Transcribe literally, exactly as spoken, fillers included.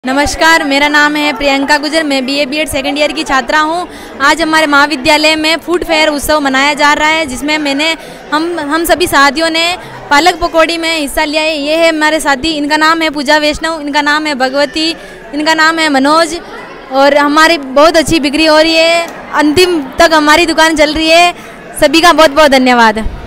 नमस्कार, मेरा नाम है प्रियंका गुजर। मैं बीए बीएड सेकेंड ईयर की छात्रा हूं। आज हमारे महाविद्यालय में फूड फेयर उत्सव मनाया जा रहा है, जिसमें मैंने हम हम सभी साथियों ने पालक पकौड़ी में हिस्सा लिया है। ये है हमारे साथी, इनका नाम है पूजा वैष्णव, इनका नाम है भगवती, इनका नाम है मनोज। और हमारी बहुत अच्छी बिक्री हो रही है, अंतिम तक हमारी दुकान चल रही है। सभी का बहुत बहुत धन्यवाद।